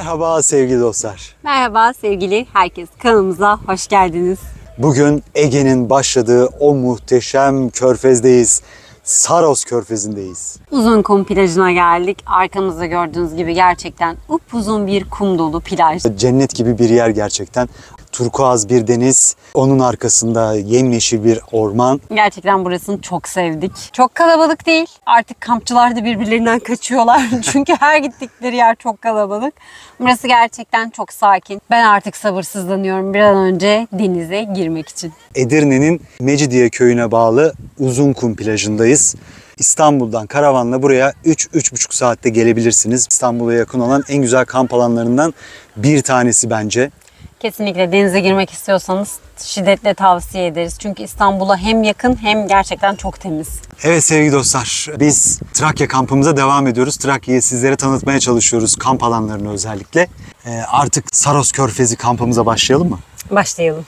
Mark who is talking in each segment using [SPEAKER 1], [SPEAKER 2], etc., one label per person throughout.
[SPEAKER 1] Merhaba sevgili dostlar.
[SPEAKER 2] Merhaba sevgili herkes. Kanalımıza hoş geldiniz.
[SPEAKER 1] Bugün Ege'nin başladığı o muhteşem körfezdeyiz. Saros Körfezi'ndeyiz.
[SPEAKER 2] Uzunkum plajına geldik. Arkamızda gördüğünüz gibi gerçekten upuzun bir kum dolu plaj.
[SPEAKER 1] Cennet gibi bir yer gerçekten. Turkuaz bir deniz, onun arkasında yemyeşil bir orman.
[SPEAKER 2] Gerçekten burasını çok sevdik. Çok kalabalık değil. Artık kampçılar da birbirlerinden kaçıyorlar. Çünkü her gittikleri yer çok kalabalık. Burası gerçekten çok sakin. Ben artık sabırsızlanıyorum bir an önce denize girmek için.
[SPEAKER 1] Edirne'nin Mecidiye köyüne bağlı Uzunkum plajındayız. İstanbul'dan karavanla buraya 3-3,5 saatte gelebilirsiniz. İstanbul'a yakın olan en güzel kamp alanlarından bir tanesi bence.
[SPEAKER 2] Kesinlikle denize girmek istiyorsanız şiddetle tavsiye ederiz. Çünkü İstanbul'a hem yakın hem gerçekten çok temiz.
[SPEAKER 1] Evet sevgili dostlar, biz Trakya kampımıza devam ediyoruz. Trakya'yı sizlere tanıtmaya çalışıyoruz, kamp alanlarını özellikle. Artık Saros Körfezi kampımıza başlayalım mı?
[SPEAKER 2] Başlayalım.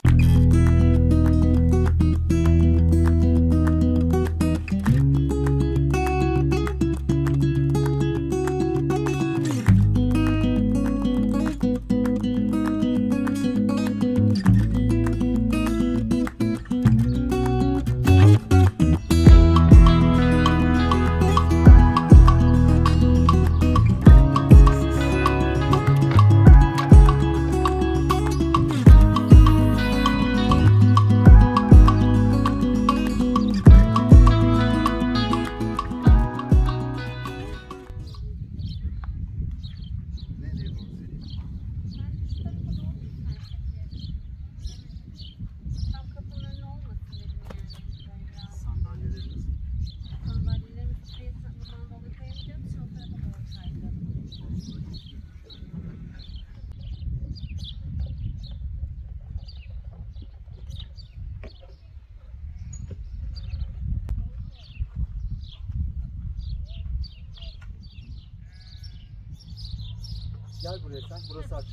[SPEAKER 1] Gel buraya sen, burası aç.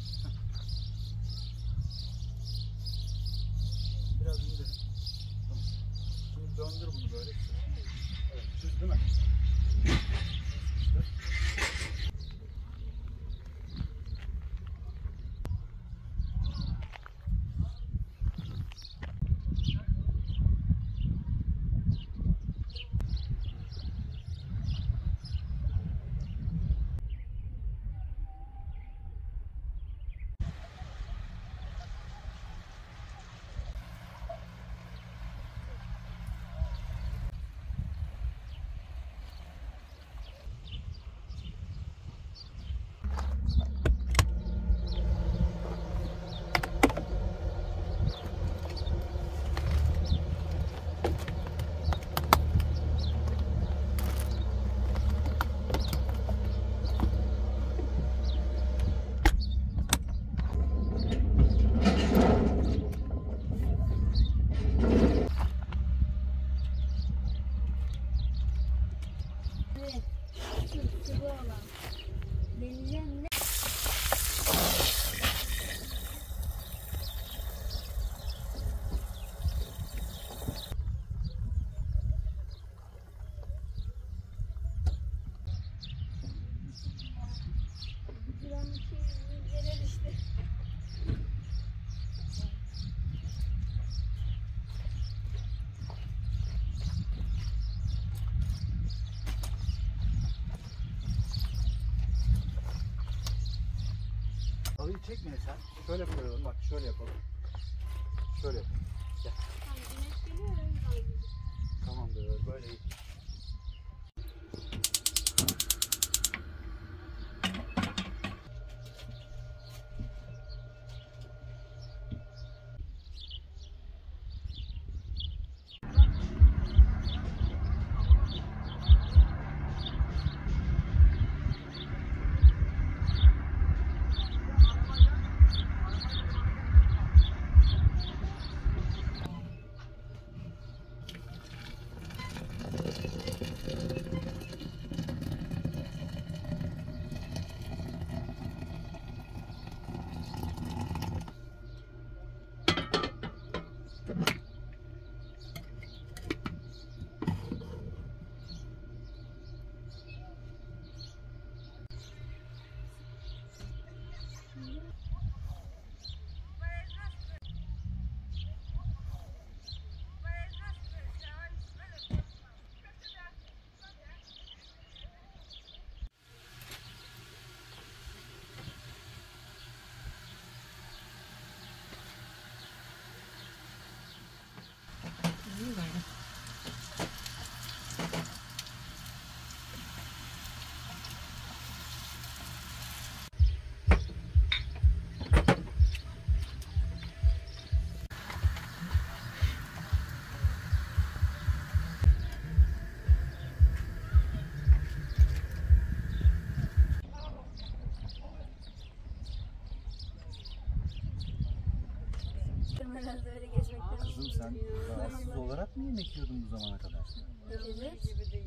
[SPEAKER 1] Biraz indirin. Tamam. Şimdi döndür bunu böyle. Evet, düz değil mi? Alıyı çekme sen. Şöyle koyalım bak, şöyle yapalım. Şöyle yapalım. Gel. Tamamdır, böyle iyi. Rahatsız olarak mı yemek yiyordun bu zamana kadar?
[SPEAKER 2] Evet.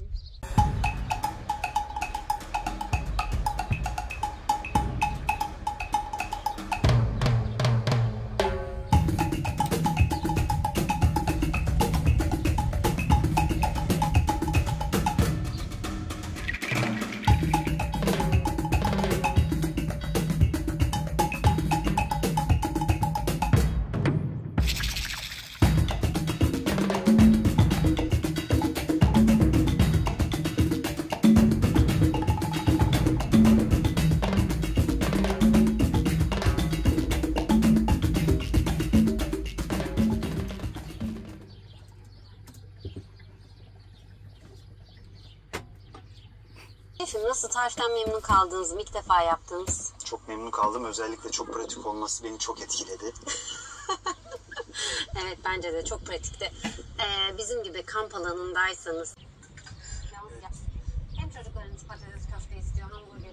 [SPEAKER 2] Şimdi nasıl, tariften memnun kaldınız mı? İlk defa yaptınız.
[SPEAKER 1] Çok memnun kaldım. Özellikle çok pratik olması beni çok etkiledi.
[SPEAKER 2] Evet, bence de çok pratikti. Bizim gibi kamp alanındaysanız hem çocuklarınız patates köfte istiyor, hamburger.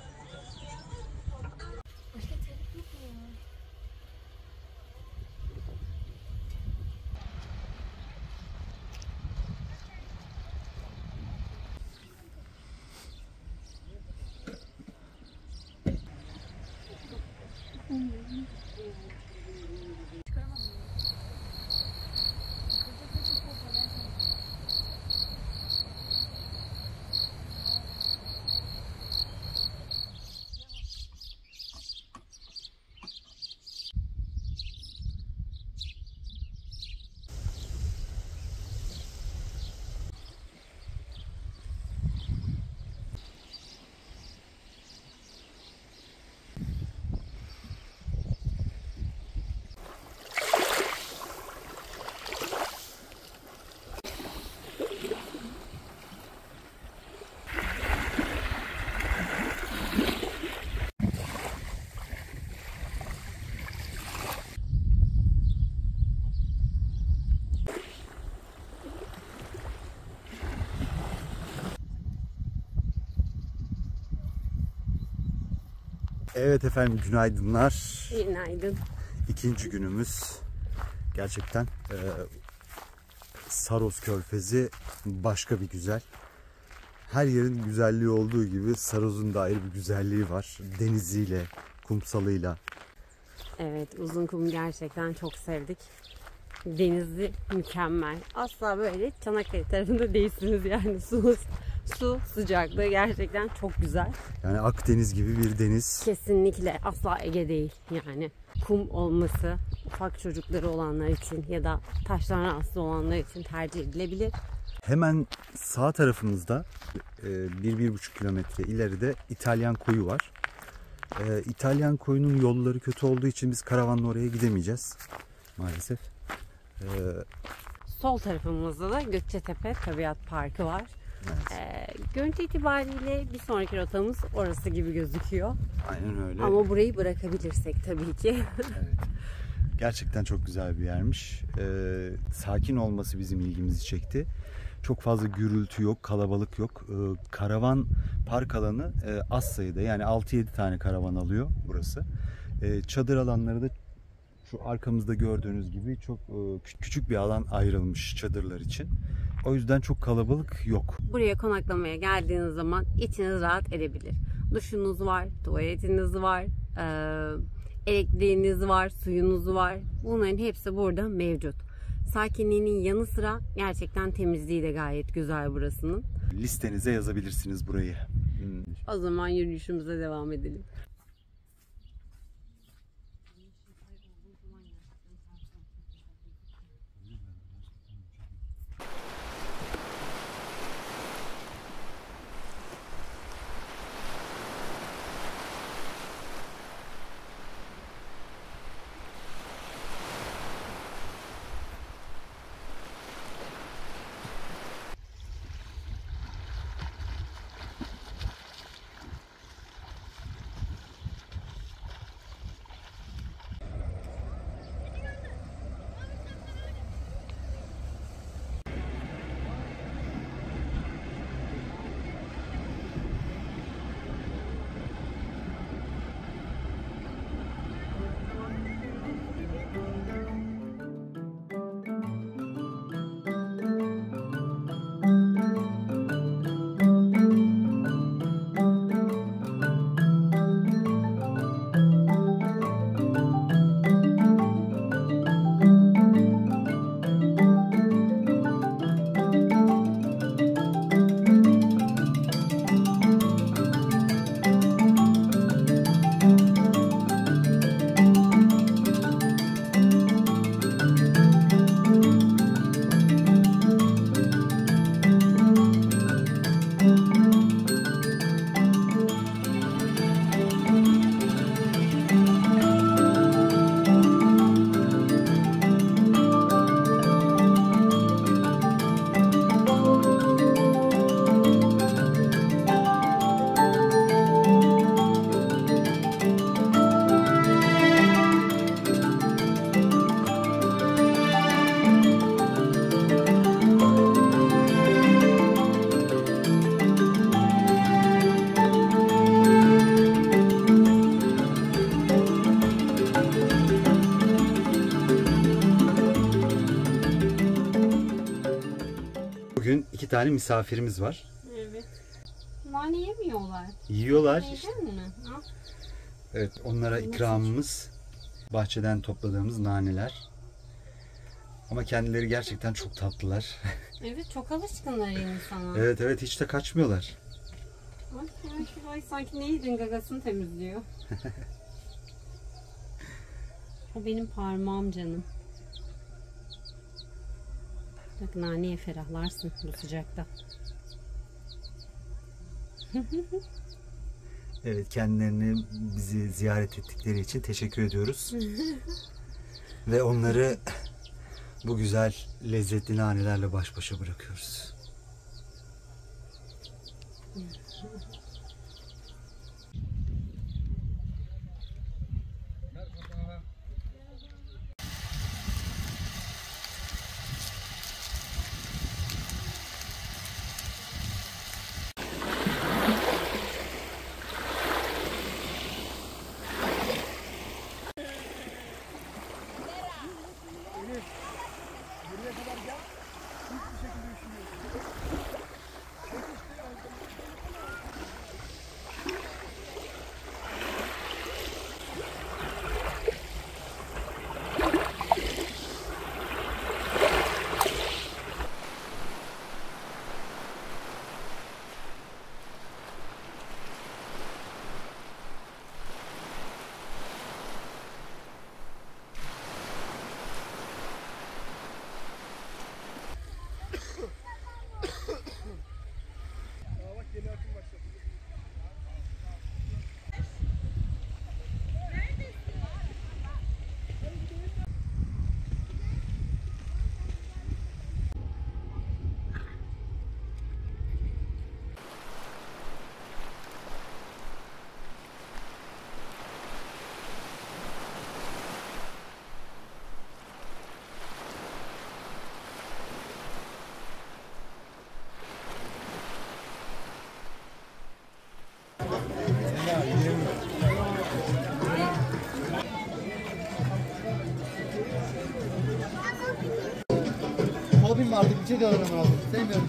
[SPEAKER 1] Evet efendim, günaydınlar.
[SPEAKER 2] Günaydın.
[SPEAKER 1] İkinci günümüz. Gerçekten Saros Körfezi başka bir güzel. Her yerin güzelliği olduğu gibi Saros'un da ayrı bir güzelliği var. Deniziyle, kumsalıyla.
[SPEAKER 2] Evet, Uzunkum'u gerçekten çok sevdik. Denizi mükemmel. Asla böyle Çanakkale tarafında değilsiniz yani. Su sıcaklığı gerçekten çok güzel.
[SPEAKER 1] Yani Akdeniz gibi bir deniz.
[SPEAKER 2] Kesinlikle asla Ege değil yani. Kum olması ufak çocukları olanlar için ya da taştan rahatsız olanlar için tercih edilebilir.
[SPEAKER 1] Hemen sağ tarafımızda 1-1,5 kilometre ileride İtalyan koyu var. İtalyan koyunun yolları kötü olduğu için biz karavanla oraya gidemeyeceğiz maalesef.
[SPEAKER 2] Sol tarafımızda da Gökçetepe Tabiat Parkı var.
[SPEAKER 1] Evet.
[SPEAKER 2] Görüntü itibariyle bir sonraki rotamız orası gibi gözüküyor.
[SPEAKER 1] Aynen öyle.
[SPEAKER 2] Ama burayı bırakabilirsek tabii ki.
[SPEAKER 1] Evet. Gerçekten çok güzel bir yermiş. Sakin olması bizim ilgimizi çekti. Çok fazla gürültü yok, kalabalık yok. Karavan park alanı az sayıda, yani 6-7 tane karavan alıyor burası. Çadır alanları da şu arkamızda gördüğünüz gibi çok küçük bir alan ayrılmış çadırlar için. O yüzden çok kalabalık yok.
[SPEAKER 2] Buraya konaklamaya geldiğiniz zaman içiniz rahat edebilir. Duşunuz var, tuvaletiniz var, elektriğiniz var, suyunuz var. Bunların hepsi burada mevcut. Sakinliğinin yanı sıra gerçekten temizliği de gayet güzel burasının.
[SPEAKER 1] Listenize yazabilirsiniz burayı.
[SPEAKER 2] O zaman yürüyüşümüze devam edelim.
[SPEAKER 1] Bugün 2 tane misafirimiz var.
[SPEAKER 2] Evet. Nane yemiyorlar.
[SPEAKER 1] Yiyorlar.
[SPEAKER 2] Yiyecek mi? Al.
[SPEAKER 1] Evet, onlara ikramımız bahçeden topladığımız naneler. Ama kendileri gerçekten çok tatlılar.
[SPEAKER 2] Evet, çok alışkınlar yeni sana.
[SPEAKER 1] Evet hiç de kaçmıyorlar.
[SPEAKER 2] Ay, sanki ne yedin, gagasını temizliyor. O benim parmağım canım. Bak, naneye ferahlarsın bu sıcakta.
[SPEAKER 1] Evet, kendilerini bizi ziyaret ettikleri için teşekkür ediyoruz. Ve onları bu güzel lezzetli nanelerle baş başa bırakıyoruz.
[SPEAKER 3] Hobim vardı, bir şey de öğrenemem. Sevmiyorum.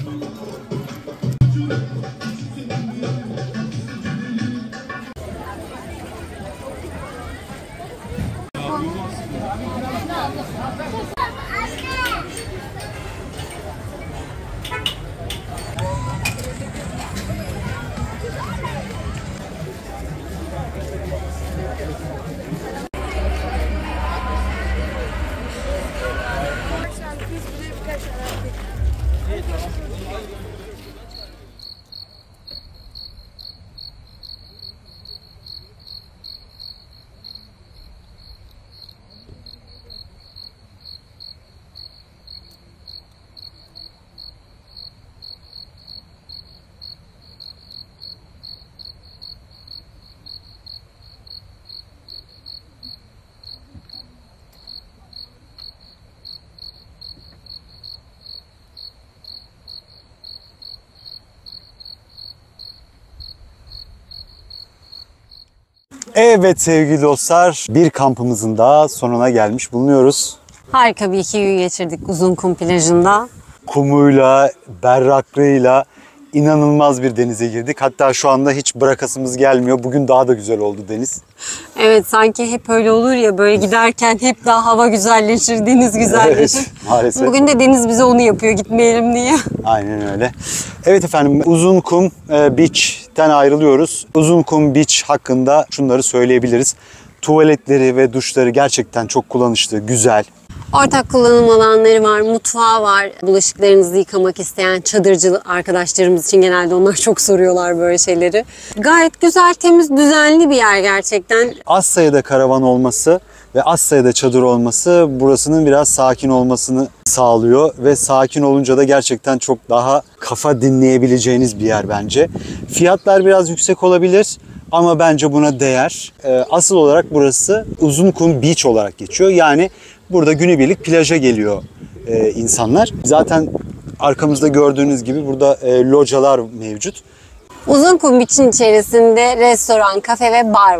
[SPEAKER 1] Evet sevgili dostlar, bir kampımızın daha sonuna gelmiş bulunuyoruz.
[SPEAKER 2] Harika bir 2 gün geçirdik Uzunkum plajında.
[SPEAKER 1] Kumuyla, berraklığıyla inanılmaz bir denize girdik. Hatta şu anda hiç bırakasımız gelmiyor. Bugün daha da güzel oldu deniz.
[SPEAKER 2] Evet, sanki hep öyle olur ya, böyle giderken hep daha hava güzelleşir, deniz güzelleşir.
[SPEAKER 1] Evet, maalesef.
[SPEAKER 2] Bugün de deniz bize onu yapıyor, gitmeyelim diye.
[SPEAKER 1] Aynen öyle. Evet efendim, Uzunkum Beach'ten ayrılıyoruz. Uzunkum Beach hakkında şunları söyleyebiliriz. Tuvaletleri ve duşları gerçekten çok kullanışlı, güzel.
[SPEAKER 2] Ortak kullanım alanları var, mutfağı var. Bulaşıklarınızı yıkamak isteyen çadırcı arkadaşlarımız için genelde onlar çok soruyorlar böyle şeyleri. Gayet güzel, temiz, düzenli bir yer gerçekten.
[SPEAKER 1] Az sayıda karavan olması ve az sayıda çadır olması burasının biraz sakin olmasını sağlıyor ve sakin olunca da gerçekten çok daha kafa dinleyebileceğiniz bir yer bence. Fiyatlar biraz yüksek olabilir ama bence buna değer. Asıl olarak burası Uzunkum Beach olarak geçiyor. Yani burada günübirlik plaja geliyor insanlar. Zaten arkamızda gördüğünüz gibi burada localar mevcut.
[SPEAKER 2] Uzunkum Beach'in içerisinde restoran, kafe ve bar var.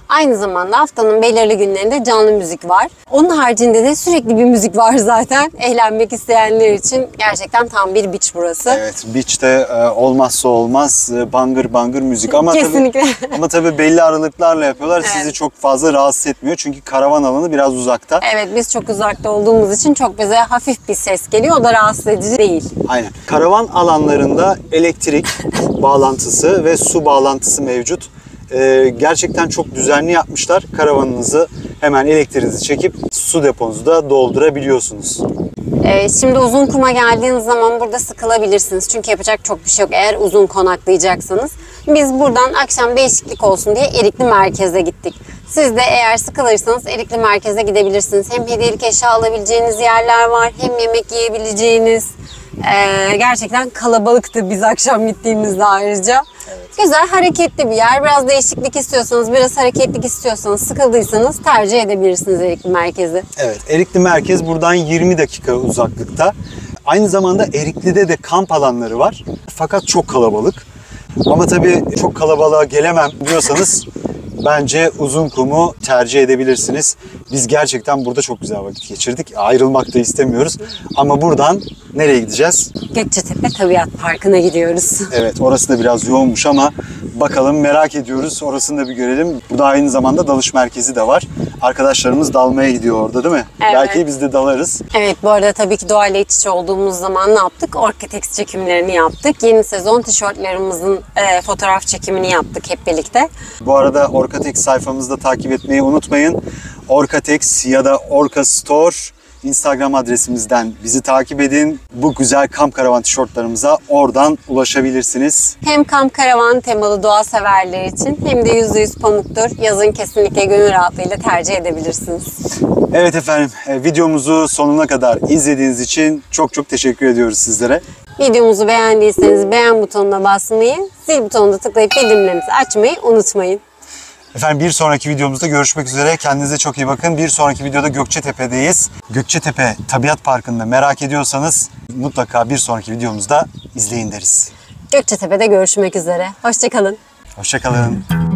[SPEAKER 2] Aynı zamanda haftanın belirli günlerinde canlı müzik var. Onun haricinde de sürekli bir müzik var zaten. Eğlenmek isteyenler için gerçekten tam bir beach burası.
[SPEAKER 1] Evet, beach'te olmazsa olmaz bangır bangır müzik ama
[SPEAKER 2] Kesinlikle.
[SPEAKER 1] tabii belli aralıklarla yapıyorlar.
[SPEAKER 2] Evet.
[SPEAKER 1] Sizi çok fazla rahatsız etmiyor çünkü karavan alanı biraz uzakta.
[SPEAKER 2] Evet, biz çok uzakta olduğumuz için çok bize hafif bir ses geliyor. O da rahatsız edici değil.
[SPEAKER 1] Aynen. Karavan alanlarında elektrik bağlantısı ve su bağlantısı mevcut. Gerçekten çok düzenli yapmışlar. Karavanınızı hemen elektriğinizi çekip su deponuzu da doldurabiliyorsunuz.
[SPEAKER 2] Şimdi uzun kuma geldiğiniz zaman burada sıkılabilirsiniz. Çünkü yapacak çok bir şey yok eğer uzun konaklayacaksanız. Biz buradan akşam değişiklik olsun diye Erikli Merkez'e gittik. Siz de eğer sıkılırsanız Erikli Merkez'e gidebilirsiniz. Hem hediyelik eşya alabileceğiniz yerler var, hem yemek yiyebileceğiniz. Gerçekten kalabalıktı biz akşam gittiğimizde ayrıca. Evet. Güzel, hareketli bir yer. Biraz değişiklik istiyorsanız, biraz hareketlik istiyorsanız, sıkıldıysanız tercih edebilirsiniz Erikli Merkez'i.
[SPEAKER 1] Evet, Erikli Merkez buradan 20 dakika uzaklıkta. Aynı zamanda Erikli'de de kamp alanları var. Fakat çok kalabalık. Ama tabii çok kalabalığa gelemem diyorsanız bence Uzunkum'u tercih edebilirsiniz. Biz gerçekten burada çok güzel vakit geçirdik. Ayrılmak da istemiyoruz. Ama buradan nereye gideceğiz?
[SPEAKER 2] Gökçetepe Tabiat Parkı'na gidiyoruz.
[SPEAKER 1] Evet, orası da biraz yoğunmuş ama bakalım, merak ediyoruz. Orasını da bir görelim. Burada aynı zamanda dalış merkezi de var. Arkadaşlarımız dalmaya gidiyor orada, değil mi?
[SPEAKER 2] Evet.
[SPEAKER 1] Belki biz de dalarız.
[SPEAKER 2] Evet, bu arada tabii ki doğayla iç içe olduğumuz zaman ne yaptık? Orkatex çekimlerini yaptık. Yeni sezon tişörtlerimizin fotoğraf çekimini yaptık hep birlikte.
[SPEAKER 1] Bu arada Orkatex sayfamızda takip etmeyi unutmayın. Orkatex ya da Orka Store Instagram adresimizden bizi takip edin. Bu güzel kamp karavan tişörtlerimize oradan ulaşabilirsiniz.
[SPEAKER 2] Hem kamp karavan temalı doğa severler için hem de %100 pamuktur. Yazın kesinlikle gönül rahatlığıyla tercih edebilirsiniz.
[SPEAKER 1] Evet efendim, videomuzu sonuna kadar izlediğiniz için çok çok teşekkür ediyoruz sizlere.
[SPEAKER 2] Videomuzu beğendiyseniz beğen butonuna basmayı, zil butonuna tıklayıp bildirimlerinizi açmayı unutmayın.
[SPEAKER 1] Efendim, bir sonraki videomuzda görüşmek üzere. Kendinize çok iyi bakın. Bir sonraki videoda Gökçetepe'deyiz. Gökçetepe Tabiat Parkı'nda merak ediyorsanız mutlaka bir sonraki videomuzda izleyin deriz.
[SPEAKER 2] Gökçetepe'de görüşmek üzere. Hoşça kalın.
[SPEAKER 1] Hoşça kalın.